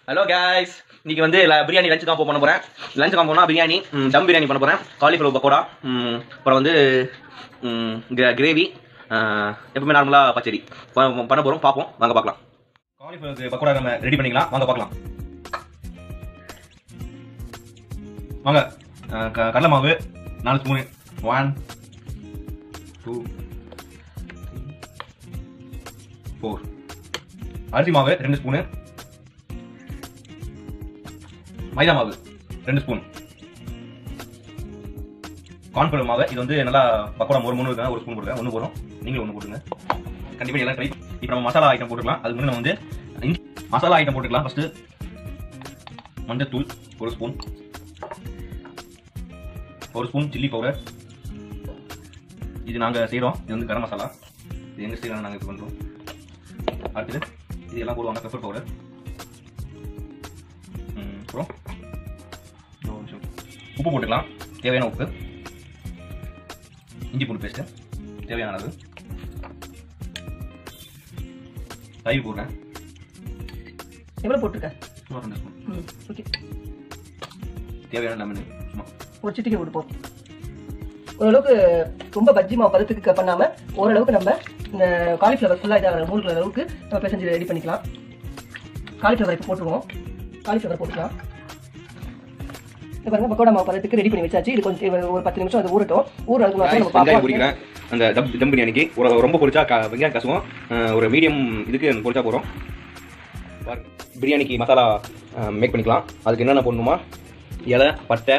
Hello guys, இன்னைக்கு வந்து biryani lunch combo பண்ண போறேன். லஞ்ச் காம்போனா பிரியாணி, தம் பிரியாணி பண்ண போறேன். காலிஃப்ளவர் பக்கோடா, அப்புறம் வந்து கிரேவி, எப்பவுமே நார்மலா பச்சடி பண்ண போறோம். பார்ப்போம், வாங்க பார்க்கலாம். காலிஃப்ளவர் பக்கோடா நம்ம ரெடி பண்ணிக்கலாம், வாங்க பார்க்கலாம். வாங்க. கடலை மாவு 4 ஸ்பூனு, 1 2 4. அரிசி மாவு 2 ஸ்பூனு, மைதா மாவு 2 ஸ்பூன், கார்ன்ஃப்ளவர் மாவு. இது வந்து நல்லா பக்கோடா ஒரு 3 இருக்கா, 1 ஸ்பூன் போடுங்க. 1 போதும், நீங்களும் 1 போடுங்க. கண்டிப்பா எல்லாம் ட்ரை. இப்போ நம்ம மசாலா ஐட்டம் போட்டுக்கலாம். அதுக்கு முன்னாடி நம்ம வந்து மசாலா ஐட்டம் போட்டுக்கலாம். ஃபர்ஸ்ட் மஞ்சள் தூள் 1 ஸ்பூன், 1 ஸ்பூன் சில்லி பவுடர். இது நாங்க செய்யறோம். இது வந்து கரம் மசாலா. இது எங்க செய்யலாம், நாங்க இது பண்றோம். அடுத்தது இது எல்லாம் போடுவாங்க, பெப்பர் பவுடர். அப்புறம் உப்பு போட்டுக்கலாம், தேவையான உப்பு. இஞ்சி பூண்டு பேஸ்ட் தேவையான அளவு. தயிர் போடுறேன். எவ்வளவு போட்டுருக்க? 2 ஸ்பூன். ஓகே. தேவையான லெமன் ஒரு சிட்டிகை விட்டுப்போம். ஓரளவுக்கு ரொம்ப பஜ்ஜி மாவு பதத்துக்கு பண்ணாம ஓரளவுக்கு நம்ம இந்த காலிஃப்ளவர் ஃபுல்லாக இதாக மூழ்கிற அளவுக்கு நம்ம பிசைஞ்சு ரெடி பண்ணிக்கலாம். காலிஃப்ளவர் இப்போ போட்டுருவோம். காலிஃப்ளவர் போட்டுக்கலாம். பாருங்க, பக்கோடா மாவு பதத்துக்கு ரெடி பண்ணி வச்சாச்சு. இது கொஞ்சம் ஒரு 10 நிமிஷம் அது ஊறட்டும். வெங்காயம் பொரிக்கிறேன். அந்த தம் பிரியாணிக்கு ரொம்ப பொரிச்சா வெங்காயம் கசுவோம். ஒரு மீடியம் இதுக்கு பொரிச்சா போகிறோம். பிரியாணிக்கு மசாலா மேக் பண்ணிக்கலாம். அதுக்கு என்னென்ன போடணுமா, இலை, பட்டை,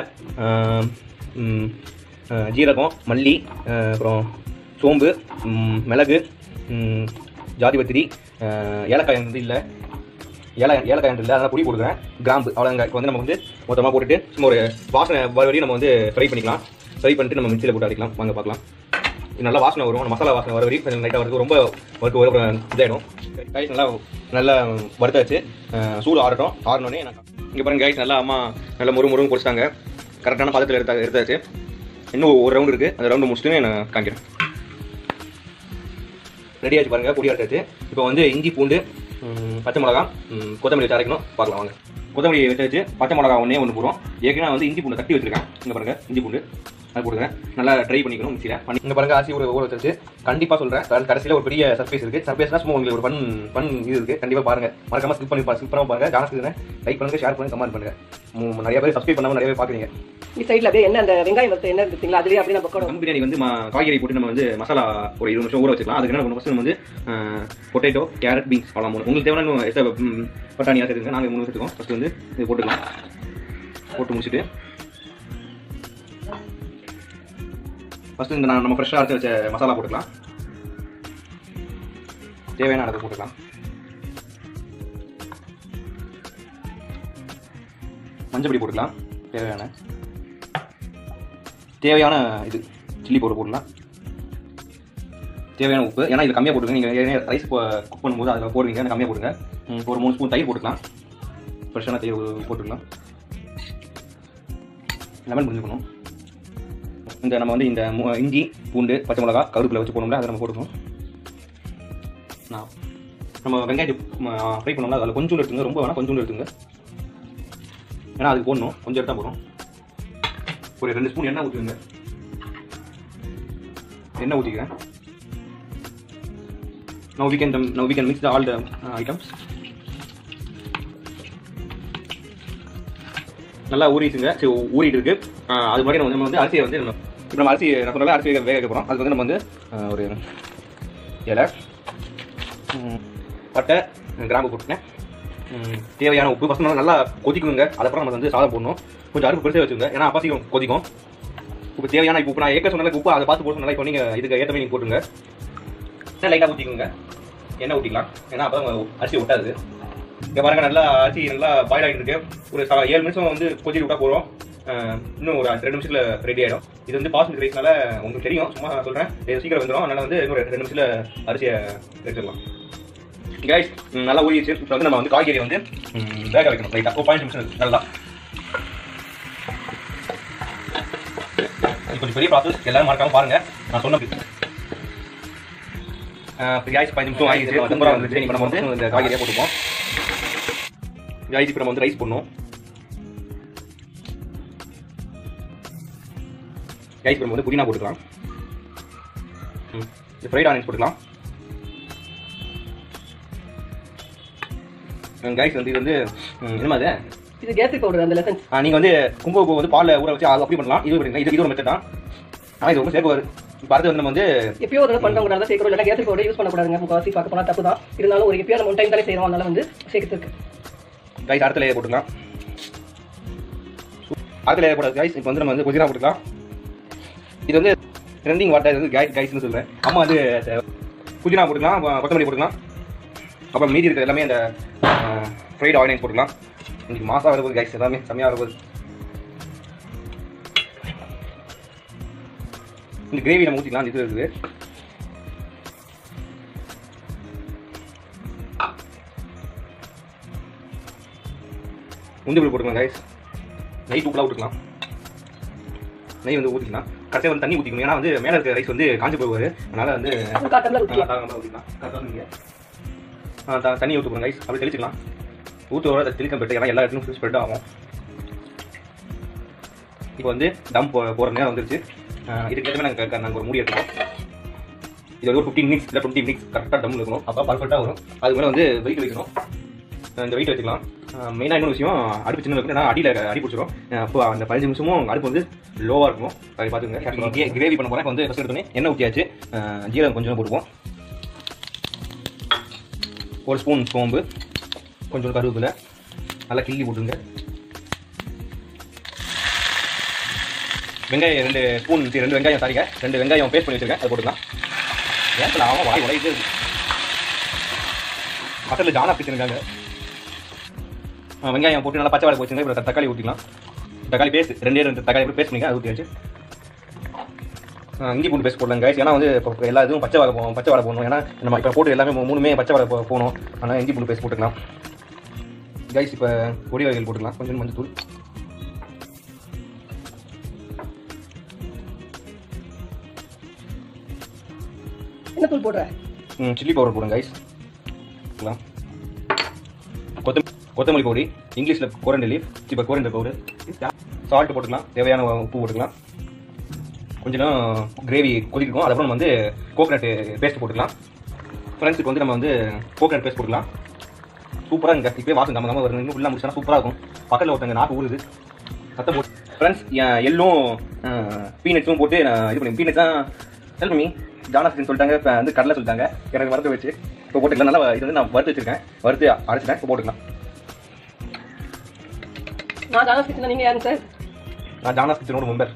ஜீரகம், மல்லி, அப்புறம் சோம்பு, மிளகு, ஜாதிபத்திரி, ஏலக்காய் வந்து இல்லை, ஏலக்காய் இல்லை, அதனால் பொடி போடுறேன். கிராம்பு அவ்வளோங்க. இப்போ வந்து நம்ம வந்து மொத்தமாக போட்டுட்டு சும்மா ஒரு வாசனை வரையும் நம்ம வந்து ஃப்ரை பண்ணிக்கலாம். ஃப்ரை பண்ணிட்டு நம்ம மிக்சியில் போட்டு அடிக்கலாம். வாங்க பார்க்கலாம். இது நல்லா வாசனை வரும். மசாலா வாசனை வர வரையும் கொஞ்சம் லைட்டாக வருது. ரொம்ப வறுத்து இதாகிடும். கைஸ் நல்லா வறுத்தாச்சு. சூடு ஆறட்டும். ஆறினோடனே இங்கே பாருங்க கைஸ், நல்லா அம்மா நல்லா முருன்னு பொரிச்சிட்டாங்க. கரெக்டான பதத்தில் எடுத்தாச்சு. இன்னும் ஒரு ரவுண்டு இருக்குது. அந்த ரவுண்டு முடிச்சுட்டு நான் காமிக்கிறேன். ரெடி ஆச்சு பாருங்கள், பொடி அரைச்சாச்சு. இப்போ வந்து இஞ்சி பூண்டு, பச்சை மிளகா, கொத்தமல்லி வச்சு அரைக்கணும். பார்க்கலாம் வாங்க. கொத்தமல்லி வச்சு பச்சை மிளகா ஒன்று போடுவோம். ஏற்கனவே வந்து இஞ்சி பூண்டு தட்டி வச்சிருக்கேன். இங்கே பாருங்கள், இஞ்சி பூண்டு அது போடுறேன். நல்லா ட்ரை பண்ணிக்கணும் மிக்சியில். இங்கே பாருங்கள், அரிசி ஊற வச்சு கண்டிப்பாக சொல்கிறேன். கடைசியில் ஒரு பெரிய சர்ப்ரைஸ் இருக்குது. சர்ப்ரைஸ்னா சும்மா உங்களுக்கு ஒரு பண் இது இருக்குது. கண்டிப்பாக பாருங்கள். மறக்காம ஸ்கிப் பண்ணி பாருங்க. ஜானஸ்க்கு லைக் பண்ணுங்கள், ஷேர் பண்ணுங்கள், கமெண்ட் பண்ணுங்கள். நிறைய பேர் சப்ஸ்கிரைப் பண்ணாமல் நிறைய பேர் பார்க்குறீங்க. இந்த சைடில் அப்படியே என்ன அந்த வெங்காயம் வறுத்து என்ன இருந்துச்சுங்களா, அதுலேயே அப்படியே நம்ம பக்கோடா தம் பிரியாணி வந்து காய்கறி போட்டு நம்ம வந்து மசாலா ஒரு 20 நிமிஷம் ஊற வச்சுக்கலாம். அதுக்கு என்ன ஃபஸ்ட்டு நம்ம வந்து பொட்டேட்டோ, கேரட், பீன்ஸ் அவ்வளோ 3. உங்களுக்கு தேவையான எக்ஸ்ட்ரா பட்டாணியாக சேர்த்துங்க. நாங்கள் 3 சேர்த்துக்கோம். ஃபஸ்ட்டு வந்து இது போட்டுக்கலாம். போட்டு முடிச்சுட்டு ஃபஸ்ட்டு இந்த நம்ம ஃப்ரெஷ்ஷாக அரைச்சி வச்ச மசாலா போட்டுக்கலாம். தேவையான அளவு போட்டுக்கலாம். மஞ்சள் பொடி போட்டுக்கலாம். தேவையான இது சில்லி பவுடர் போடலாம். தேவையான உப்பு, ஏன்னா இது கம்மியாக போட்டுருங்க. நீங்கள் ரைஸ் குக் பண்ணும்போது அதில் போடுவீங்க, கம்மியாக போடுங்க. ஒரு 3 ஸ்பூன் தயிர் போட்டுக்கலாம். ஃப்ரெஷ்ஷான தயிர் போட்டுக்கலாம். லெமன் புரிஞ்சுக்கணும். இந்த நம்ம வந்து இந்த இஞ்சி பூண்டு பச்சை மிளகா கருவேப்பிலை வச்சு போடணும்ல, அதை நம்ம போட்டுக்கணும். நம்ம வெங்காயத்தை ஃப்ரை பண்ணோம்னா அதில் கொஞ்சம் எடுத்துங்க, ரொம்ப வேணால் கொஞ்சம் எடுத்துங்க. ஏன்னா அதுக்கு போடணும், கொஞ்சம் எடுத்தால் போதும். ஒரு 2 ஸ்பூன் எண்ணெய் ஊற்றிடுங்க. எண்ணெய் ஊற்றிக்கிறேன். Now we can mix all the items. நல்லா ஊறிடுங்க. சரி, ஊறிட்டு இருக்கு. அது மாதிரி நம்ம வந்து அரிசியை வந்து இப்போ நம்ம அரிசி நான் சொன்னால அரிசி வேக வைக்க போகிறோம். அதுக்கு வந்து நம்ம வந்து ஒரு இலை, பட்டை, கிராம்பு போட்டுனேன். தேவையான உப்பு. ஃபஸ்ட் நல்லா கொதிக்குங்க. அதுக்கப்புறம் நம்ம வந்து சாதம் போடணும். கொஞ்சம் அரிசி பெருசாக வச்சுங்க, ஏன்னா அப்பா சீக்கிரம் கொதிக்கும். இப்போ தேவையான உப்பு நான் ஏற்க சொன்னால உப்பு அதை பார்த்து போட்டு நல்லா இப்போ நீங்கள் இதுக்கு ஏற்ற மாதிரி நீங்கள் போட்டுங்க. என்ன லைட்டாக ஊற்றிக்குங்க. எண்ணெய் ஊற்றிக்கலாம், ஏன்னா அப்போ தான் அரிசி ஒட்டாது. இங்கே பாருங்க, நல்லா அரிசி நல்லா பாயில் ஆகிட்டு இருக்கு. ஒரு 7 நிமிஷம் வந்து கொதிச்சு விட்டா போகிறோம். இன்னும் ஒரு 2 நிமிஷத்தில் ரெடி ஆகிடும். இது வந்து பாஸ்மதி ரைஸ்னால உங்களுக்கு தெரியும், சும்மா சொல்கிறேன். சீக்கிரம் வந்துடும். அதனால் வந்து இன்னும் 2 நிமிஷத்தில் அரிசியை எடுத்துடலாம். கைஸ் நல்லா ஊறிடுச்சு. இப்போ வந்து நம்ம வந்து காய்கறி வந்து வேக வைக்கணும் லைட்டாக. 15 நிமிஷம் நல்லா. இது கொஞ்சம் பெரிய ப்ராசஸ், எல்லாரும் மறக்காம பாருங்க. நான் சொன்ன காய்ஸ் 5 நிமிஷம் ஆகிடுச்சு. இப்போ நம்ம வந்து இந்த காய்கறியாக போட்டுப்போம். கைஸ் இப்போ நம்ம வந்து ரைஸ் பண்ணோம். கைஸ் இப்போ நம்ம வந்து புதினா போட்டுக்கலாம். ஃப்ரைட் ஆனியன்ஸ் போட்டுக்கலாம். கைஸ் வந்து இது வந்து என்னமா இது கேஸ்ட்ரிக் பவுடர் அந்த லெசன்ஸ். நீங்க வந்து குங்குமப்பூ வந்து பால்ல ஊற வச்சு அப்படி பண்ணலாம். இது ஒரு மெத்தட் தான். ஆனா இது ரொம்ப சேர்க்க வரும். இப்போ அடுத்து வந்து நம்ம வந்து எப்பயோ ஒரு பண்றவங்க தான் சேர்க்கிறோம். இல்லை கேஸ்ட்ரிக் பவுடர் யூஸ் பண்ணக்கூடாதுங்க. முக்கால்வாசி பார்க்க போனா தப்பு தான். இருந்தாலும் ஒரு எப்பயோ நம்ம டைம் தானே செய்யறோம். அதனால வந்து சேர்க்கிறதுக்கு கைஸ் அடுத்த லேயர் போட்டுக்கலாம். அடுத்த லேயர் போடாது கைஸ். இப்போ வந்து நம்ம வந்து புதினா போட்டுக்கலாம். இது வந்து ட்ரெண்டிங் வாட்டர் வந்து கைஸ்னு சொல்றேன். அம்மா வந்து புதினா போட்டுக்கலாம், கொத்தமல்லி போட்டுக்கலாம். அப்புறம் மீதி இருக்கிற எல்லாமே அந்த ஃப்ரைட் ஆனியன்ஸ் போட்டுக்கலாம். இன்னைக்கு மாசா வரும்போது கைஸ் எல்லாமே செம்மையா வரும்போது இந்த கிரேவி நம்ம ஊற்றிக்கலாம். இது இருக்குது முந்திரி போட்டுக்கலாம் கைஸ். நெய் தூக்கலாக விட்டுக்கலாம். நெய் வந்து ஊற்றிக்கலாம். கடைசியாக வந்து தண்ணி ஊற்றிக்கணும். ஏன்னா வந்து மேலே இருக்கிற ரைஸ் வந்து காஞ்சி போடுவார். அதனால் வந்து ஊற்றிக்கலாம். தண்ணி ஊற்றுக்கணும் கைஸ். அப்படி தெளிச்சிக்கலாம். ஊற்றுவோட தெளிக்க பெற்று ஏன்னா எல்லா இடத்துலையும் ஸ்ப்ரெட் ஆகும். இப்போ வந்து தம் போகிற நேரம் வந்துருச்சு. இதுக்கு நாங்கள் ஒரு மூடி எடுத்துக்கோம். இது வந்து ஒரு 15 மினிட்ஸ் இல்லை 20 மினிட்ஸ் கரெக்டாக தம் இருக்கணும். அப்போ பர்ஃபெக்டாக வரும். அதுக்கு மேலே வந்து வெயிட் வைக்கணும். இந்த வெயிட் வச்சுக்கலாம். மெயினாக இன்னொரு விஷயம், அடுப்பு சின்ன இருக்குன்னா அடி பிடிச்சிடும். அப்போ அந்த 15 நிமிஷமும் அடுப்பு வந்து லோவாக இருக்கும். அதை பார்த்துக்கோங்க. கிரேவி பண்ண போகிறேன். வந்து ஃபஸ்ட் எடுத்தோன்னே எண்ணெய் ஊற்றியாச்சு. ஜீரகம் கொஞ்சம் போட்டுப்போம். ஒரு ஸ்பூன் சோம்பு, கொஞ்சம் கருவேப்பிலை நல்லா கிள்ளி போட்டுருங்க. வெங்காயம் 2 ஸ்பூன் 2 வெங்காயம் சாரிங்க 2 வெங்காயம் பேஸ்ட் பண்ணி வச்சிருக்கேன். அது போட்டுக்கலாம். ஏன் ஆமாம் வாய் உடையிட்டு மசாலா ஜானா பிடிச்சிருக்காங்க. வெங்காயம் போட்டு நல்லா பச்சை வாழை போச்சுங்க. இப்போ தக்காளி ஊற்றிக்கலாம். தக்காளி பேஸ்ட் 2 தக்காளி பேஸ்ட் பண்ணிங்க. அது ஊற்றியாச்சு. இஞ்சி பூண்டு பேஸ்ட் போடலாம் கைஸ். ஏன்னா வந்து இப்போ எல்லா இதுவும் பச்சை வாழை போடணும். ஏன்னா நம்ம இப்போ போட்டு எல்லாமே 3மே பச்சை வாழை போகணும். ஆனால் இஞ்சி பூண்டு பேஸ்ட் போட்டுக்கலாம் கைஸ். இப்போ பொடி வகைகள் போட்டுக்கலாம். கொஞ்சம் மஞ்சள் தூள், என்ன தூள் போடுறேன், சில்லி பவுடர் போடுங்க கைஸ். கொத்தமல்லி பொடி, இங்கிலீஷில் கொரண்டர் லீஃப், இப்போ கொரண்டர் பவுடர், சால்ட் போட்டுக்கலாம். தேவையான உப்பு போட்டுக்கலாம். கொஞ்சம் கிரேவி கொதிக்கும். அதுக்கப்புறம் நம்ம வந்து கோகனட் பேஸ்ட் போட்டுக்கலாம். ஃப்ரெண்ட்ஸுக்கு வந்து நம்ம வந்து கோகனட் பேஸ்ட் போட்டுக்கலாம். சூப்பராக இங்கே இப்போயே வாசம் நம்ம வருது. இன்னும் ஃபுல்லாக முடிச்சா சூப்பராக இருக்கும். பக்கத்தில் ஒருத்தங்க நாக்கு ஊறுது சத்தம் போட்டு. ஃப்ரெண்ட்ஸ் எள்ளும் பீனட்ஸும் போட்டு நான் இது பண்ணி பீனட்ஸ் தான் ஹெல்ப் பண்ணி ஜானாஸ்டின்னு சொல்லிட்டாங்க. இப்போ வந்து கடலை சொல்லிட்டாங்க. எனக்கு வறுத்து வச்சு இப்போ போட்டுக்கலாம். நல்லா இது வந்து நான் வறுத்து வச்சிருக்கேன். வறுத்து அரைச்சிட்டேன். இப்போ போட்டுக்கலாம். நான் ஜானாஸ் கிச்சன். நீங்கள் யாருங்க சார்? நான் ஜானாஸ் கிச்சனோட மெம்பர்.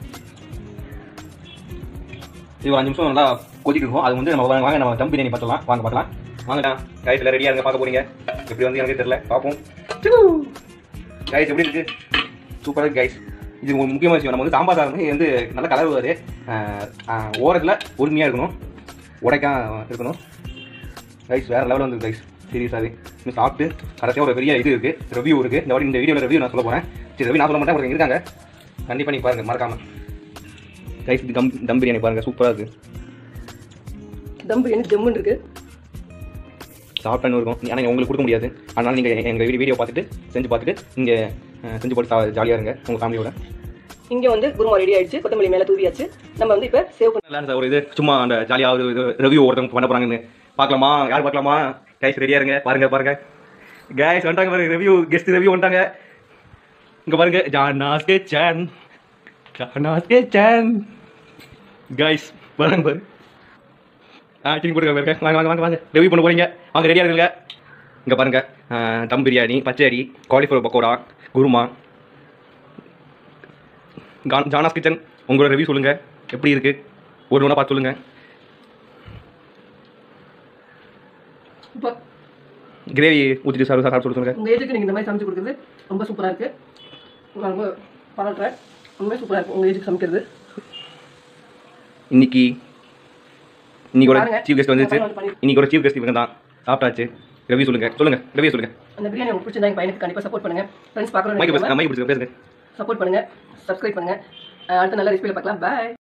இது ஒரு 5 நிமிஷம் நல்லா கொதிட்டு இருக்கும். அது வந்து நம்ம வாங்க நம்ம தம் பிரியாணி பார்த்துலாம். வாங்க பார்க்கலாம். வாங்கடா கைஸ். எல்லாம் ரெடியாக இருங்க. பார்க்க போறீங்க. எப்படி வந்து எனக்கு தெரியல. பார்ப்போம் கைஸ். எப்படி இருக்கு? சூப்பராக இருக்கு கைஸ். இது ஒரு முக்கியமான விஷயம். நம்ம வந்து சாம்பார் சாதம் வந்து நல்ல கலர் வருது. ஓரத்தில் உரிமையாக இருக்கணும். உடைக்கா இருக்கணும் கைஸ். வேறு லெவலில் வந்து கைஸ். சீரியஸாகவே இன்னும் சாப்பிட்டு கடைசியாக ஒரு பெரிய இது இருக்குது, ரிவ்யூ இருக்குது. இந்த வாட்டி இந்த வீடியோவில் ரிவ்யூ நான் சொல்ல போகிறேன். சரி ரிவ்யூ நான் சொல்ல மாட்டேன். ஒருத்தங்க இருக்காங்க. கண்டிப்பாக நீங்கள் பாருங்கள் மறக்காமல் கைஸ். இது தம் பிரியாணி பாருங்கள். சூப்பராக இருக்குது. தம் பிரியாணி ஜம்முன்னு இருக்குது. சாப்பிட்டன்னு இருக்கும். ஆனால் உங்களுக்கு கொடுக்க முடியாது. அதனால் நீங்கள் எங்கள் வீடியோ பார்த்துட்டு செஞ்சு பார்த்துட்டு நீங்கள் செஞ்சு போட்டு ஜாலியாக இருங்க உங்கள் ஃபேமிலியோட. இங்கே வந்து குருமா ரெடி ஆயிடுச்சு. கொத்தமல்லி மேலே தூவியாச்சு. நம்ம வந்து இப்போ சேவ் பண்ணலாம் சார். ஒரு இது சும்மா அந்த ஜாலியாக ஒரு இது ரிவ்யூ ஒருத்தவங்க பண்ண போகிறாங்கன்னு பார்க்கலாமா? யார் பார்க்கலாமா? கைஸ் ரெடியாக இருங்க. பாருங்க கைஸ் வந்துட்டாங்க பாருங்க. ரிவ்யூ கெஸ்ட் ரிவ்யூ வந்துட்டாங்க. இங்கே பாருங்க. ஜானாஸ் கிச்சன் கைஸ் பாருங்க. டீம் போட்டுருக்காங்க. வாங்க ரிவ்யூ பண்ண போறீங்க. வாங்க ரெடியாக இருக்குங்க. இங்கே பாருங்க. தம் பிரியாணி, பச்சடி, காலிஃப்ளவர் பக்கோடா, குருமா. ஜானாஸ் கிச்சன் உங்களோட ரிவ்யூ சொல்லுங்க. எப்படி இருக்கு? ஒரு ஒன்றா பார்த்து சொல்லுங்க. கிரேவி ஊற்றிட்டு சாப்பிட்டு சொல்லுங்க. உங்கள் ஏஜுக்கு நீங்கள் இந்த மாதிரி சமைச்சு கொடுக்குறது ரொம்ப சூப்பராக இருக்கு. ரொம்ப பாராட்டுறேன். ரொம்ப சூப்பராக இருக்கும் உங்கள் ஏஜுக்கு சமைக்கிறது. இன்னைக்கு சீஃப் கெஸ்ட் வந்துச்சு. இன்னைக்கு ஒரு சீஃப் கெஸ்ட் இவங்க தான். சாப்பிட்டாச்சு. ரிவ்யூ சொல்லுங்க. ரிவ்யூ சொல்லுங்க. அந்த பிரியாணி உங்களுக்கு பிடிச்சிருந்தா எங்கள் பையனுக்கு கண்டிப்பாக சப்போர்ட் பண்ணுங்க. ஃப்ரெண்ட்ஸ் பார்க்குறோம். மைக் பிடிச்சிருங்க. பேசுங்க. சப்போர்ட் பண்ணுங்க. சப்ஸ்கிரைப் பண்ணுங்க. அடுத்த நல்ல ரெசிபியில் பார்க்கலாம். பாய்.